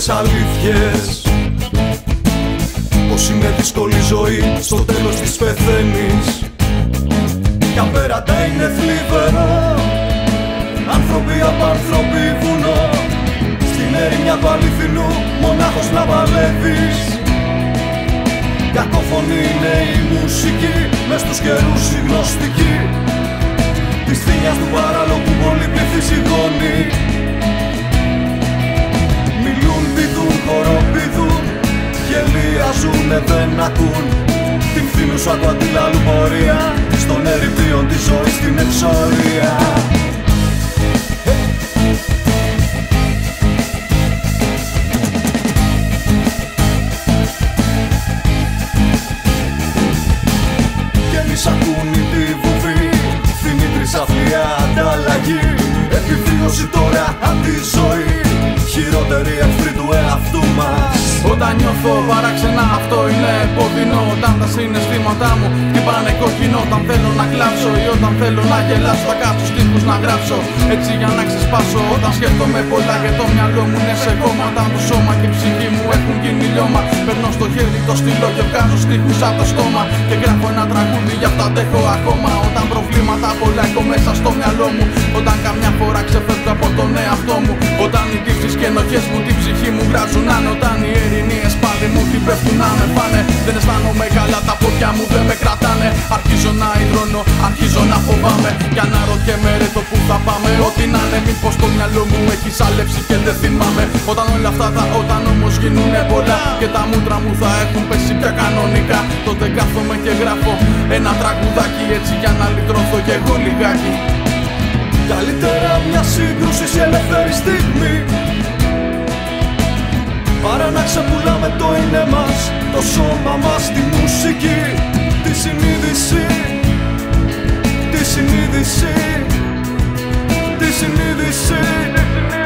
κάποιες αλήθειες, πως είναι δύσκολη ζωή, στο τέλος της πεθαίνεις. Κι απέρατα είναι θλιβερό, άνθρωποι απ' άνθρωποι βουνό, στην έρημια του αληθινού μονάχος να παλεύεις. Κακόφωνη είναι η μουσική, μες στους καιρούς η γνωστική της θύμιας του παράλογου πολύπληθη σιγώνει. Μιλούν, πηδούν, χοροπηδούν, γελιάζουνε δεν ακούν την φθήνουσα του αντιλάλου πορεία στον ερηπείον της ζωής στην εξορία. Κι ακούνε τη βουβή, φθηνή τρισαφλιά ανταλλαγή, επιβίωση τώρα απ' τη ζωή, χειρότερη εχθρή του εαυτού μας. Όταν νιώθω παράξενα αυτό είναι επώδυνο, όταν τα συναισθήματά μου χτυπάνε κόκκινο, όταν θέλω να κλάψω ή όταν θέλω να γελάσω, θα κάτσω στίχους να γράψω έτσι για να ξεσπάσω. Όταν σκέφτομαι πολλά και το μυαλό μου είναι σε κόμμα, όταν το σώμα και η ψυχή μου έχουν γίνει λιώμα, παίρνω στο χέρι το στυλό και βγάζω στίχους από το στόμα και γράφω ένα τραγούδι, γι' αυτό αντέχω ακόμα. Όταν προβλήματα πολλά έχω μέσα στο μυαλό μου, όταν καμιά φορά ξεφεύγω από τον εαυτό μου, όταν οι τύψεις και ενοχές μου την ψυχή μου γράψουν άνω, όταν οι ειρηνίες πάλι μου τι πέφτουν να με φάνε. Δεν αισθάνομαι καλά, τα πόδια μου δεν με κρατάνε. Αρχίζω να υδρώνω, αρχίζω να φοβάμαι κι αναρωτιέμαι ρε το που θα πάμε. Ό,τι να είναι, μήπως το μυαλό μου έχει σάλεψει και δεν θυμάμαι. Όταν όλα αυτά τα όταν όμως γίνουνε πολλά και τα μούτρα μου θα έχουν πέσει πια κανονικά, τότε κάθομαι και γράφω ένα τραγουδάκι έτσι για να λυτρωθώ κι εγώ λιγάκι. Καλύτερα μια σύγκρουση σε ελεύθερη στιγμή, παρά να ξεπουλάμε το είναι μας, το σώμα μας, τη μουσική, τη συνείδηση, τη συνείδηση, τη συνείδηση.